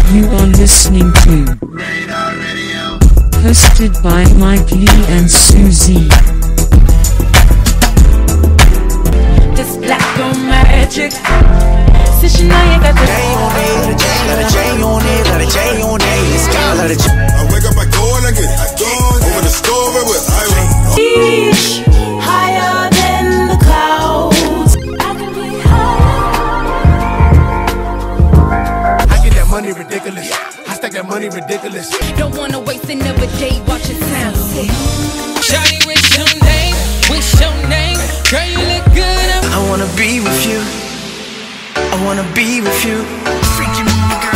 You are listening to hosted by Mike Lee and Susie. This black girl magic. Since you know you got the J on it, got a J on it, got a J on it. It's got a J. I wake up, I go and I get over the store with highway. Higher than the clouds. I can be high. I get that money ridiculous. I stack that money ridiculous. Don't wanna waste another day watching sunset. Shawty, what's your name? What's your name? Girl, you look good. I wanna be with you. I wanna be with you. Freaky